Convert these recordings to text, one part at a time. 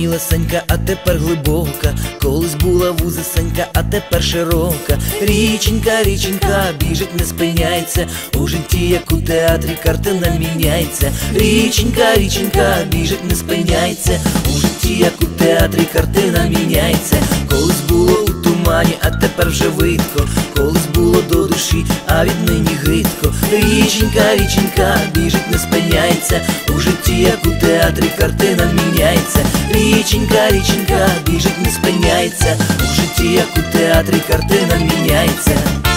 мілесенька, а тепер глибока. Колись була вузесенька, а тепер широка. Річенька, річенька, біжить, не спиняється. У житті, як у театрі, картина міняється. Річенька, річенька, біжить, не спиняється. У житті, як у театрі, картина міняється. Колись було у тумані, а тепер вже видко. Колись було до душі, а віднині гидко. Річенька, річенька, біжить, не спиняється. У житті, як у театрі, картина міняється. Річенька, річенька, біжить, не спиняється. У житті, як у театрі, картина міняється.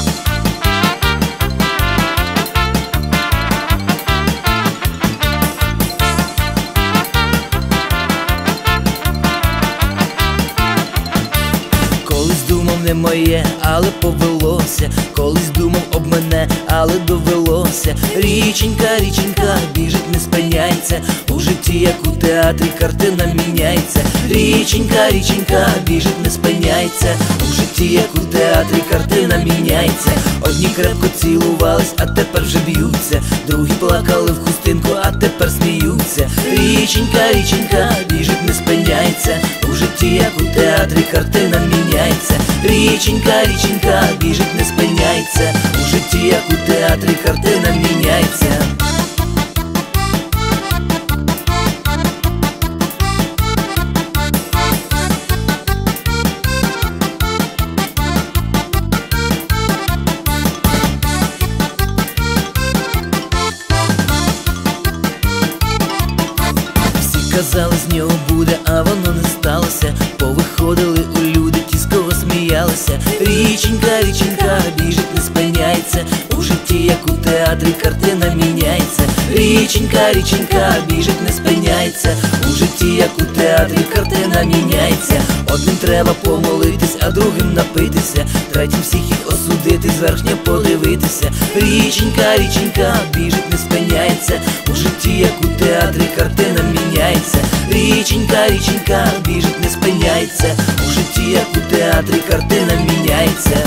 Колись думав не моє, але повелося. Колись думав об мене, але довелося. Річенька, річенька, біжить, не спиняється. У житті, як у театрі, картина міняється. Річенька, річенька, біжить, не спиняється. У житті, як у театрі, картина міняється. Одні крепко цілувались, а тепер вже б'ються. Другі плакали в хустинку, а тепер сміються. Річенька, річенька, біжить, не спиняється. У житті, як у театрі, картина міняється. Річенька, річенька, біжить, не спиняється. У житті, як у театрі, картина міняється. Казали, з нього буде, а воно не сталося. Повиходили у люди, ті, з кого сміялися. Річенька, річенька, біжить, не спиняється. У житті, як у театрі, картина міняється. Річенька, річенька, біжить, не спиняється. У житті, як у театрі, картина міняється. Одним треба помолитись, а другим напитися. Третім всіх їх осудити, зверхня подивитися. Річенька, річенька, біжить, не спиняється. У житті, як у театрі, картина міняється. Річенька, річенька, біжить, не спиняється. У житті, як у театрі, картина міняється.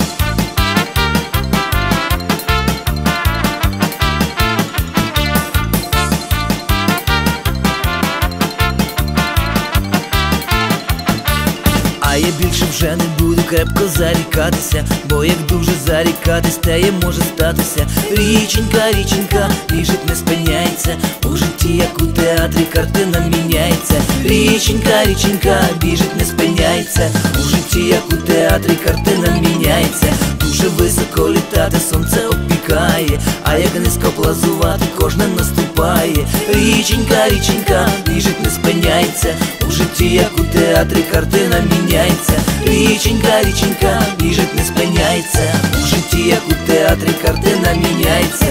А я більше вже не буду крепко зарікатися, бо як дуже зарікатись, те є може статися. Річенька, річенька, біжить, не спиняється. У житті, як у театрі, картина міняється. Річенька, річенька, біжить, не спиняється. У житті, як у театрі, картина міняється. Дуже високо літати, сонце обпікає, а як низько плазувати, кожне наступає. Річенька, річенька, біжить, не спиняється. У житті, як у театрі, картина міняється. Річенька, річенька, біжить, не спиняється. У житті, як у театрі, картина міняється.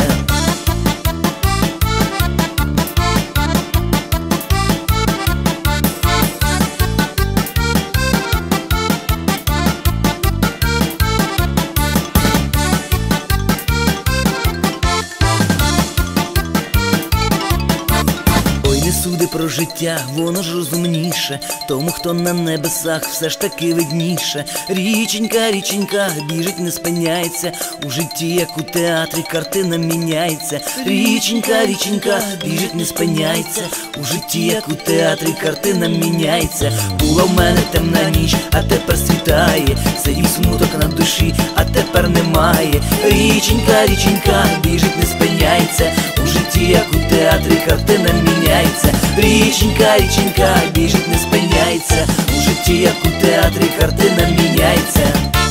Суди про життя, воно ж розумніше. Тому, хто на небесах, все ж таки видніше. Річенька, річенька, біжить, не спиняється. У житті, як у театрі, картина міняється. Річенька, річенька, біжить, не спиняється. У житті, як у театрі, картина міняється. Була в мене темна ніч, а тепер світає. Сидів смуток на душі, а тепер немає. Річенька, річенька, біжить, не спиняється. У житті, як у театрі, картина міняється. Річенька, річенька, біжить, не спиняється. У житті, як у театрі, картина міняється.